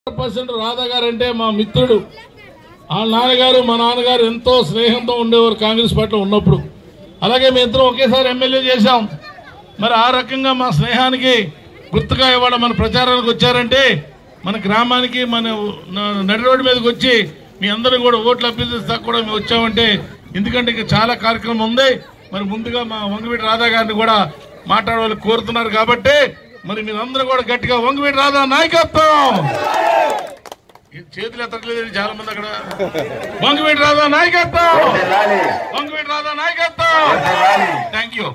100% రాధా గారు అంటే మా మిత్రుడు. వాళ్ళ నాన్నగారు మా నాన్నగారు ఎంతో స్నేహంతో ఉండేవారు కాంగ్రెస్ పార్టీలో ఉన్నప్పుడు. అలాగే మేము ఇద్దరం ఒకేసారి ఎమ్మెల్యే చేశాం. మరి ఆ రకంగా మా స్నేహానికి గుర్తుగా ఇవాళ మన ప్రచారానికి వచ్చారంటే మన గ్రామానికి మన నడి రోడ్డు మీదకి వచ్చి మీ అందరూ కూడా ఓట్లు అభ్యర్థిస్తా కూడా మేము వచ్చామంటే ఎందుకంటే ఇంకా చాలా కార్యక్రమం ఉంది. మరి ముందుగా మా వంగవీటి రాధా గారిని కూడా మాట్లాడవాళ్ళు కోరుతున్నారు కాబట్టి మరి మీరందరూ కూడా గట్టిగా వంగవీటి రాధా నాయకత్వం, చేతులు ఎత్తట్లేదు చాలా మంది అక్కడ, వంగవీటి రాధా నాయకత్వం, వంగవీటి రాధా నాయకత్వం. Thank you.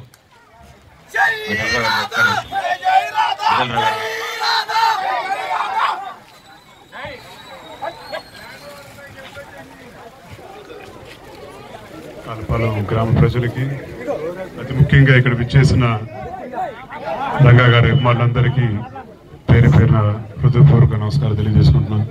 కలపాలం గ్రామ ప్రజలకి అతి ముఖ్యంగా ఇక్కడ విచ్చేసిన రంగా గారి వాళ్ళందరికీ పేరు పేరున హృదయపూర్వక నమస్కారం తెలియజేసుకుంటున్నాను.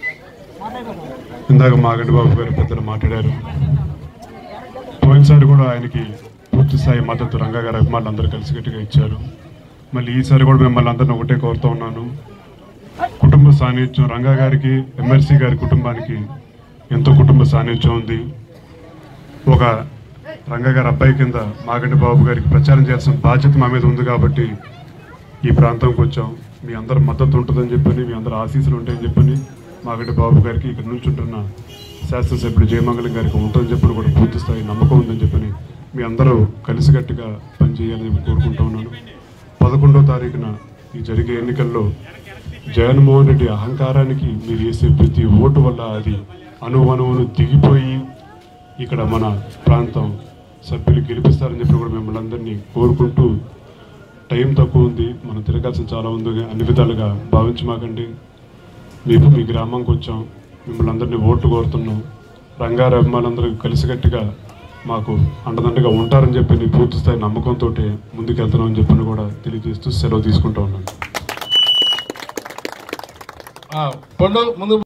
ఇందాక మాగంటి బాబు గారు పెద్దలు మాట్లాడారు. పోయినసారి కూడా ఆయనకి పూర్తి స్థాయి మద్దతు రంగా గారి అభిమానులు అందరూ కలిసికట్టుగా ఇచ్చారు. మళ్ళీ ఈసారి కూడా మిమ్మల్ని అందరినీ ఒకటే కోరుతూ ఉన్నాను. కుటుంబ సాన్నిధ్యం రంగా గారికి ఎమ్మెల్సీ గారి కుటుంబానికి ఎంతో కుటుంబ సాన్నిధ్యం ఉంది. ఒక రంగా గారి అబ్బాయి కింద మాగంటి బాబు గారికి ప్రచారం చేయాల్సిన బాధ్యత మా మీద ఉంది కాబట్టి ఈ ప్రాంతంకి వచ్చాం. మీ అందరి మద్దతు ఉంటుందని చెప్పని, మీ అందరి ఆశీస్సులు ఉంటాయని చెప్పని, మాగంటి బాబు గారికి ఇక్కడ నుంచి ఉంటున్న శాసనసభ్యుడు జయమంగళం గారికి ఉంటుందని చెప్పని కూడా పూర్తి స్థాయి నమ్మకం ఉందని చెప్పని మీ అందరూ కలిసికట్టుగా పనిచేయాలని కోరుకుంటూ ఉన్నాను. 11వ తారీఖున ఈ జరిగే ఎన్నికల్లో జగన్మోహన్ రెడ్డి అహంకారానికి మీరు వేసే ప్రతి ఓటు వల్ల అది అణువణువును దిగిపోయి ఇక్కడ మన ప్రాంతం సభ్యులు గెలిపిస్తారని చెప్పి కూడా మిమ్మల్ని అందరినీ కోరుకుంటూ, టైం తక్కువ ఉంది, మనం తిరగాల్సిన చాలా ఉంది, అన్ని విధాలుగా భావించమాకండి. మీ గ్రామంకి వచ్చాం, మిమ్మల్ని అందరినీ ఓట్లు కోరుతున్నాం. రంగారి అభిమానులందరూ కలిసికట్టుగా మాకు అండదండగా ఉంటారని చెప్పి పూర్తి స్థాయి నమ్మకంతో ముందుకెళ్తున్నామని చెప్పని కూడా తెలియజేస్తూ సెలవు తీసుకుంటూ ఉన్నాను. ముందు